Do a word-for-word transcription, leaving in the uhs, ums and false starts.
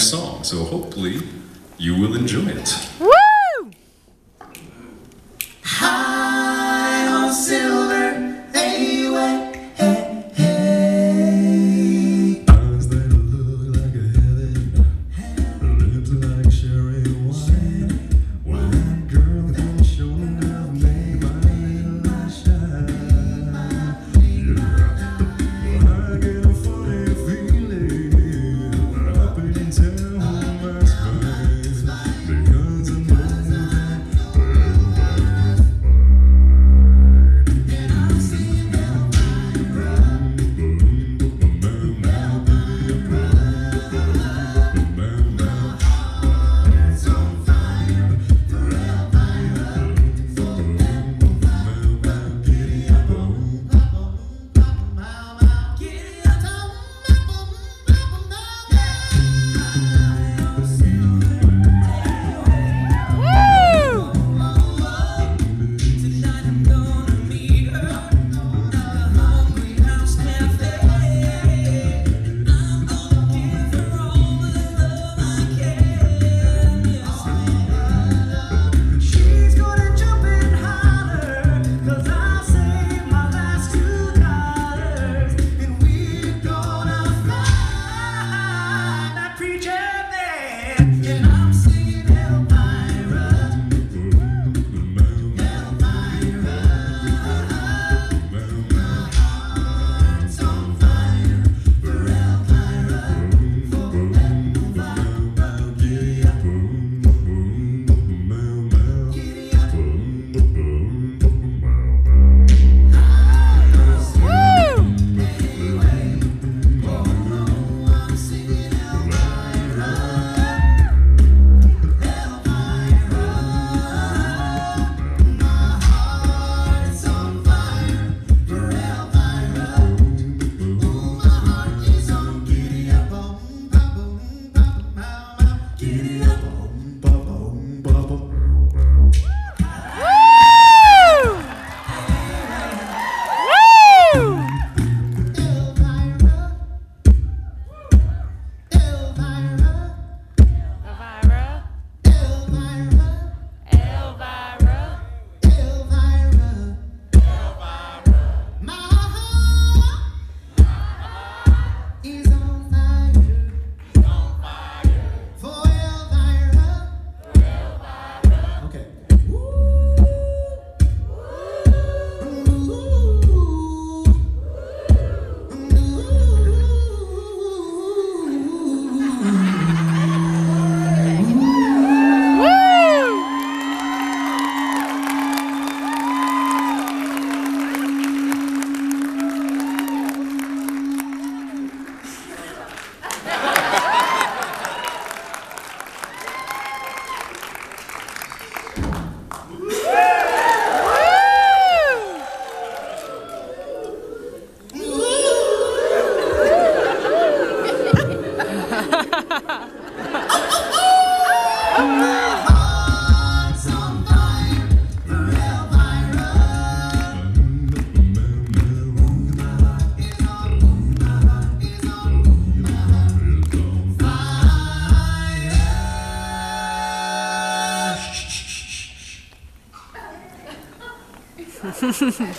song, so hopefully you will enjoy it. Woo! High on silver, hey, way, hey, hey. Eyes that look like a heaven, lips like cherry wine. One girl can show enough, make my little light shine. Yeah. Well, I get a funny feeling up and down my spine because I know that She's gonna jump in holler, 'cause I'll save my last two dollars, and we're gonna find that preacher man. And I'm singing Elvira, Elvira. My heart's on fire for Elvira, for Elvira. Giddy up, giddy up. I'm singing Elvira, Elvira. My heart's on fire for Elvira. Ooh, my heart is on giddy up, boom, ba, boom, ba, ba, ba, giddy up, boom, ba, boom, ba, ba. Woo! Elvira, Elvira, Elvira, Elvira, Elvira, Elvira. My heart is on fire for Elvira. Okay. woo! Heart's on fire for Elvira. My heart is on, my heart is on, my heart is on fire. Shh, shh, shh, shh.